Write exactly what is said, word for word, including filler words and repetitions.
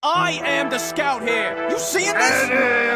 I am the scout here. You seeing this?